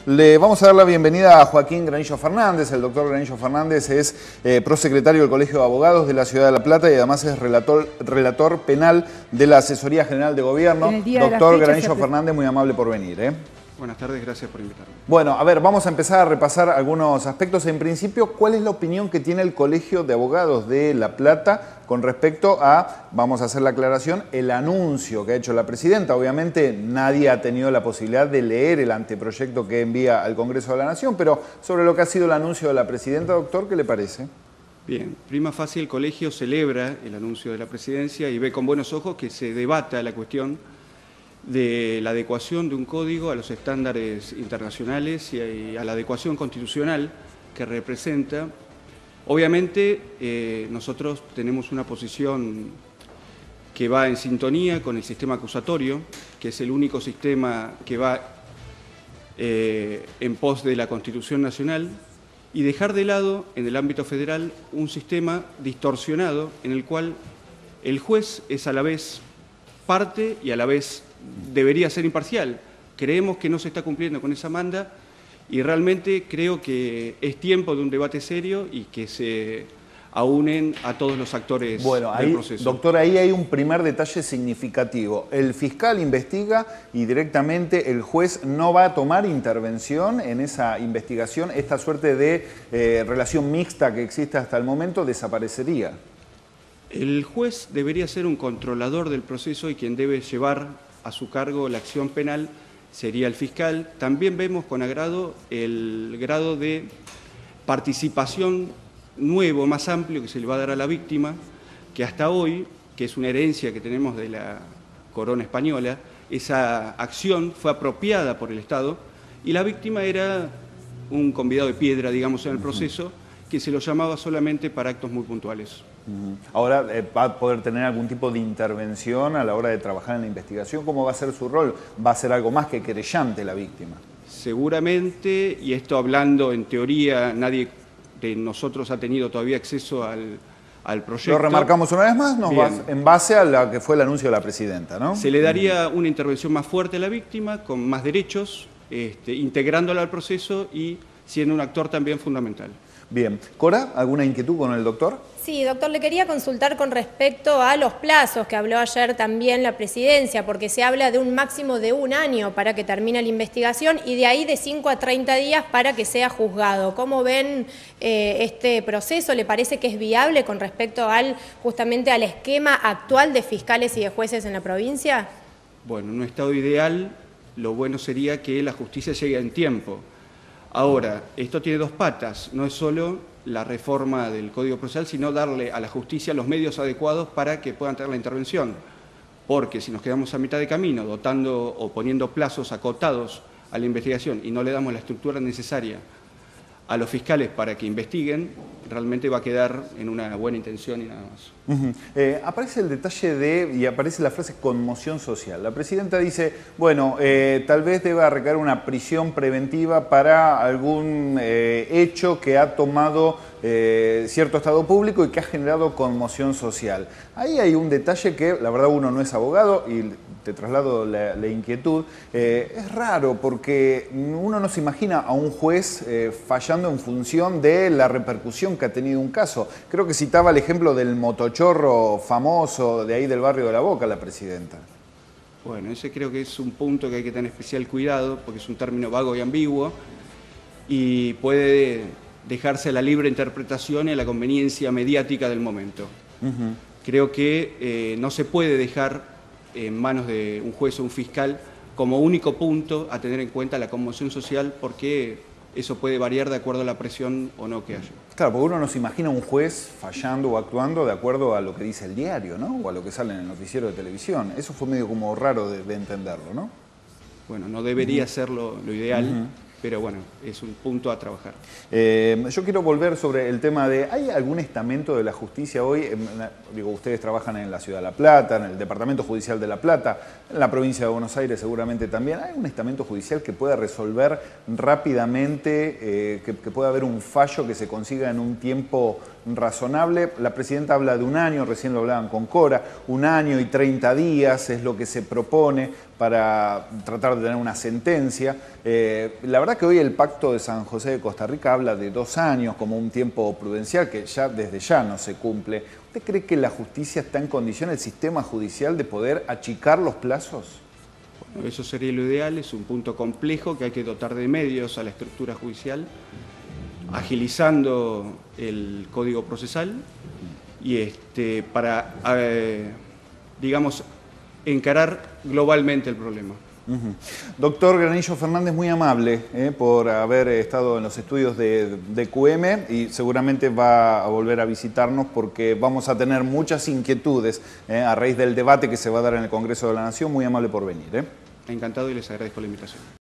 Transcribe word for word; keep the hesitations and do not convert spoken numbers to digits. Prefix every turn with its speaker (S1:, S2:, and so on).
S1: Le vamos a dar la bienvenida a Joaquín Granillo Fernández. El doctor Granillo Fernández es eh, prosecretario del Colegio de Abogados de la Ciudad de La Plata y además es relator, relator penal de la Asesoría General de Gobierno. Doctor Granillo Fernández, muy amable por venir. ¿eh?
S2: Buenas tardes, gracias por invitarme.
S1: Bueno, a ver, vamos a empezar a repasar algunos aspectos. En principio, ¿cuál es la opinión que tiene el Colegio de Abogados de La Plata con respecto a, vamos a hacer la aclaración, el anuncio que ha hecho la presidenta? Obviamente nadie ha tenido la posibilidad de leer el anteproyecto que envía al Congreso de la Nación, pero sobre lo que ha sido el anuncio de la presidenta, doctor, ¿qué le parece?
S2: Bien, prima facie el colegio celebra el anuncio de la presidencia y ve con buenos ojos que se debata la cuestión de la adecuación de un código a los estándares internacionales y a la adecuación constitucional que representa. Obviamente, eh, nosotros tenemos una posición que va en sintonía con el sistema acusatorio, que es el único sistema que va eh, en pos de la Constitución Nacional, y dejar de lado, en el ámbito federal, un sistema distorsionado en el cual el juez es a la vez parte y a la vez debería ser imparcial. Creemos que no se está cumpliendo con esa manda y realmente creo que es tiempo de un debate serio y que se aúnen a todos los actores
S1: bueno,
S2: del
S1: ahí,
S2: proceso.
S1: Doctor, ahí hay un primer detalle significativo. El fiscal investiga y directamente el juez no va a tomar intervención en esa investigación. Esta suerte de eh, relación mixta que existe hasta el momento desaparecería.
S2: El juez debería ser un controlador del proceso y quien debe llevar a su cargo la acción penal sería el fiscal. También vemos con agrado el grado de participación nuevo, más amplio, que se le va a dar a la víctima, que hasta hoy, que es una herencia que tenemos de la corona española, esa acción fue apropiada por el Estado y la víctima era un convidado de piedra, digamos, en el proceso, que se lo llamaba solamente para actos muy puntuales.
S1: Ahora, eh, ¿va a poder tener algún tipo de intervención a la hora de trabajar en la investigación? ¿Cómo va a ser su rol? ¿Va a ser algo más que querellante la víctima?
S2: Seguramente, y esto hablando en teoría, nadie de nosotros ha tenido todavía acceso al, al proyecto.
S1: Lo remarcamos una vez más, nos va, en base a lo que fue el anuncio de la presidenta, ¿no?
S2: Se le daría una intervención más fuerte a la víctima, con más derechos, este, integrándola al proceso y siendo un actor también fundamental.
S1: Bien. Cora, ¿alguna inquietud con el doctor?
S3: Sí, doctor, le quería consultar con respecto a los plazos que habló ayer también la presidencia, porque se habla de un máximo de un año para que termine la investigación y de ahí de cinco a treinta días para que sea juzgado. ¿Cómo ven eh, este proceso? ¿Le parece que es viable con respecto al justamente al esquema actual de fiscales y de jueces en la provincia?
S2: Bueno, en un estado ideal, lo bueno sería que la justicia llegue en tiempo. Ahora, esto tiene dos patas, no es solo la reforma del Código Procesal, sino darle a la justicia los medios adecuados para que puedan tener la intervención. Porque si nos quedamos a mitad de camino, dotando o poniendo plazos acotados a la investigación y no le damos la estructura necesaria a los fiscales para que investiguen, realmente va a quedar en una buena intención y nada más.
S1: Uh-huh. eh, aparece el detalle de, y aparece la frase conmoción social. La presidenta dice, bueno, eh, tal vez deba recaer una prisión preventiva para algún eh, hecho que ha tomado eh, cierto estado público y que ha generado conmoción social. Ahí hay un detalle que, la verdad, uno no es abogado y te traslado la, la inquietud. Eh, es raro porque uno no se imagina a un juez eh, fallando en función de la repercusión que ha tenido un caso. Creo que citaba el ejemplo del motochorro famoso de ahí del barrio de La Boca, la presidenta.
S2: Bueno, ese creo que es un punto que hay que tener especial cuidado porque es un término vago y ambiguo y puede dejarse a la libre interpretación y a la conveniencia mediática del momento. Uh-huh. Creo que eh, no se puede dejar en manos de un juez o un fiscal como único punto a tener en cuenta la conmoción social porque eso puede variar de acuerdo a la presión o no que haya.
S1: Claro, porque uno no se imagina un juez fallando o actuando de acuerdo a lo que dice el diario, ¿no? O a lo que sale en el noticiero de televisión. Eso fue medio como raro de, de entenderlo, ¿no?
S2: Bueno, no debería uh-huh. ser lo, lo ideal. Uh-huh. Pero bueno, es un punto a trabajar.
S1: Eh, yo quiero volver sobre el tema de, ¿hay algún estamento de la justicia hoy? Eh, digo, ustedes trabajan en la Ciudad de La Plata, en el Departamento Judicial de La Plata, en la provincia de Buenos Aires seguramente también. ¿Hay un estamento judicial que pueda resolver rápidamente, eh, que, que pueda haber un fallo que se consiga en un tiempo razonable. La presidenta habla de un año, recién lo hablaban con Cora, un año y treinta días es lo que se propone para tratar de tener una sentencia. Eh, la verdad que hoy el Pacto de San José de Costa Rica habla de dos años como un tiempo prudencial que ya desde ya no se cumple. ¿Usted cree que la justicia está en condiciones, el sistema judicial, de poder achicar los plazos?
S2: Bueno, eso sería lo ideal, es un punto complejo que hay que dotar de medios a la estructura judicial, agilizando el código procesal y este, para, eh, digamos, encarar globalmente el problema.
S1: Uh-huh. Doctor Granillo Fernández, muy amable eh, por haber estado en los estudios de, de Q M y seguramente va a volver a visitarnos porque vamos a tener muchas inquietudes eh, a raíz del debate que se va a dar en el Congreso de la Nación. Muy amable por venir. Eh.
S2: Encantado y les agradezco la invitación.